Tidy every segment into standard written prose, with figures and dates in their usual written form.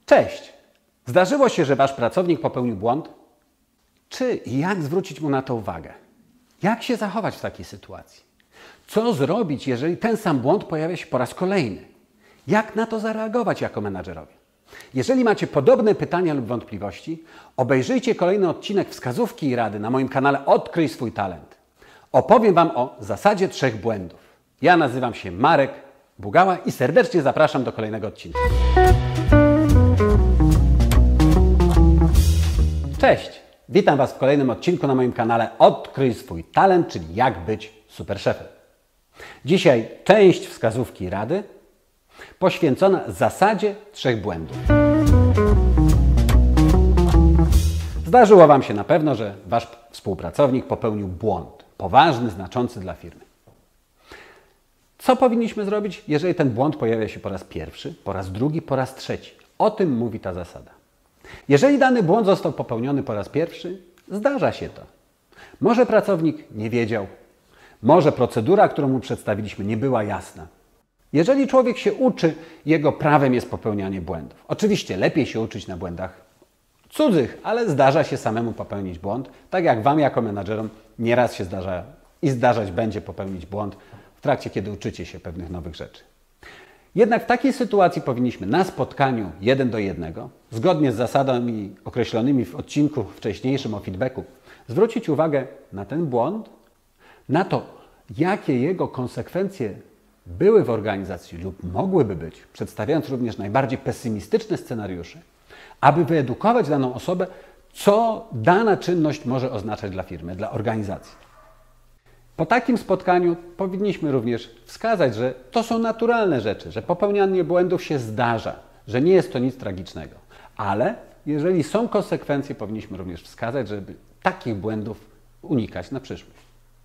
Cześć! Zdarzyło się, że Wasz pracownik popełnił błąd? Czy i jak zwrócić mu na to uwagę? Jak się zachować w takiej sytuacji? Co zrobić, jeżeli ten sam błąd pojawia się po raz kolejny? Jak na to zareagować jako menadżerowie? Jeżeli macie podobne pytania lub wątpliwości, obejrzyjcie kolejny odcinek Wskazówki i Rady na moim kanale Odkryj swój talent. Opowiem Wam o zasadzie 3 błędów. Ja nazywam się Marek Bugała i serdecznie zapraszam do kolejnego odcinka. Cześć! Witam Was w kolejnym odcinku na moim kanale Odkryj swój talent, czyli jak być super szefem. Dzisiaj część Wskazówki i Rady poświęcona zasadzie 3 błędów. Zdarzyło Wam się na pewno, że Wasz współpracownik popełnił błąd, poważny, znaczący dla firmy. Co powinniśmy zrobić, jeżeli ten błąd pojawia się po raz pierwszy, po raz drugi, po raz trzeci? O tym mówi ta zasada. Jeżeli dany błąd został popełniony po raz pierwszy, zdarza się to. Może pracownik nie wiedział, może procedura, którą mu przedstawiliśmy, nie była jasna. Jeżeli człowiek się uczy, jego prawem jest popełnianie błędów. Oczywiście lepiej się uczyć na błędach cudzych, ale zdarza się samemu popełnić błąd, tak jak Wam jako menadżerom nieraz się zdarza i zdarzać będzie popełnić błąd w trakcie, kiedy uczycie się pewnych nowych rzeczy. Jednak w takiej sytuacji powinniśmy na spotkaniu 1 do 1, zgodnie z zasadami określonymi w odcinku wcześniejszym o feedbacku, zwrócić uwagę na ten błąd, na to, jakie jego konsekwencje były w organizacji lub mogłyby być, przedstawiając również najbardziej pesymistyczne scenariusze, aby wyedukować daną osobę, co dana czynność może oznaczać dla firmy, dla organizacji. Po takim spotkaniu powinniśmy również wskazać, że to są naturalne rzeczy, że popełnianie błędów się zdarza, że nie jest to nic tragicznego. Ale jeżeli są konsekwencje, powinniśmy również wskazać, żeby takich błędów unikać na przyszłość.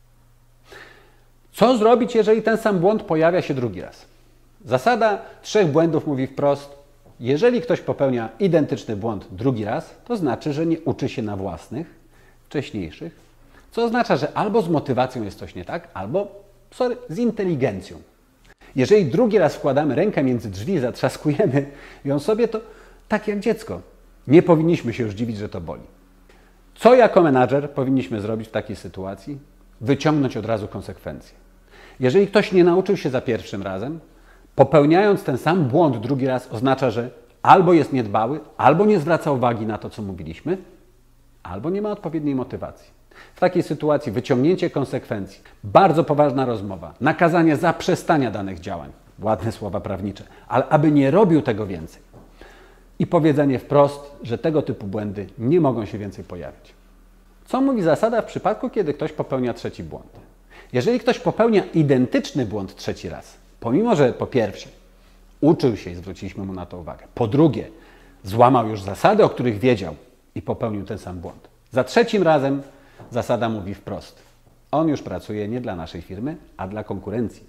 Co zrobić, jeżeli ten sam błąd pojawia się drugi raz? Zasada 3 błędów mówi wprost: jeżeli ktoś popełnia identyczny błąd drugi raz, to znaczy, że nie uczy się na własnych, wcześniejszych, co oznacza, że albo z motywacją jest coś nie tak, albo z inteligencją. Jeżeli drugi raz wkładamy rękę między drzwi, zatrzaskujemy ją sobie, to tak jak dziecko. Nie powinniśmy się już dziwić, że to boli. Co jako menadżer powinniśmy zrobić w takiej sytuacji? Wyciągnąć od razu konsekwencje. Jeżeli ktoś nie nauczył się za pierwszym razem, popełniając ten sam błąd drugi raz oznacza, że albo jest niedbały, albo nie zwraca uwagi na to, co mówiliśmy, albo nie ma odpowiedniej motywacji. W takiej sytuacji wyciągnięcie konsekwencji, bardzo poważna rozmowa, nakazanie zaprzestania danych działań, ładne słowa prawnicze, ale aby nie robił tego więcej. I powiedzenie wprost, że tego typu błędy nie mogą się więcej pojawić. Co mówi zasada w przypadku, kiedy ktoś popełnia trzeci błąd? Jeżeli ktoś popełnia identyczny błąd trzeci raz, pomimo że po pierwsze uczył się i zwróciliśmy mu na to uwagę, po drugie złamał już zasady, o których wiedział i popełnił ten sam błąd, za trzecim razem zasada mówi wprost: on już pracuje nie dla naszej firmy, a dla konkurencji.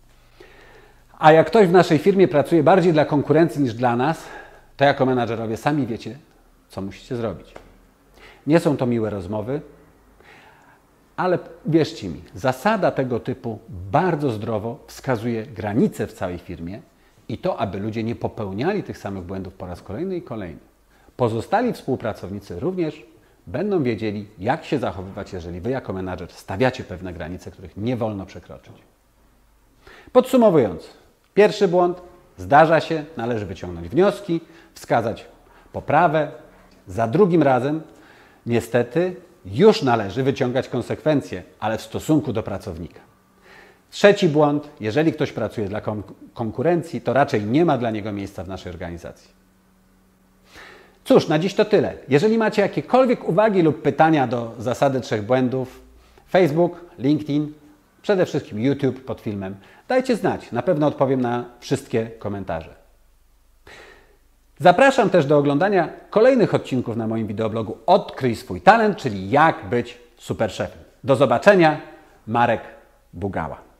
A jak ktoś w naszej firmie pracuje bardziej dla konkurencji niż dla nas, to jako menadżerowie sami wiecie, co musicie zrobić. Nie są to miłe rozmowy, ale wierzcie mi, zasada tego typu bardzo zdrowo wskazuje granice w całej firmie i to, aby ludzie nie popełniali tych samych błędów po raz kolejny i kolejny. Pozostali współpracownicy również będą wiedzieli, jak się zachowywać, jeżeli Wy jako menadżer stawiacie pewne granice, których nie wolno przekroczyć. Podsumowując, pierwszy błąd zdarza się, należy wyciągnąć wnioski, wskazać poprawę. Za drugim razem niestety już należy wyciągać konsekwencje, ale w stosunku do pracownika. Trzeci błąd, jeżeli ktoś pracuje dla konkurencji, to raczej nie ma dla niego miejsca w naszej organizacji. Cóż, na dziś to tyle. Jeżeli macie jakiekolwiek uwagi lub pytania do zasady 3 błędów, Facebook, LinkedIn, przede wszystkim YouTube pod filmem, dajcie znać. Na pewno odpowiem na wszystkie komentarze. Zapraszam też do oglądania kolejnych odcinków na moim wideoblogu Odkryj swój talent, czyli jak być super szefem. Do zobaczenia, Marek Bugała.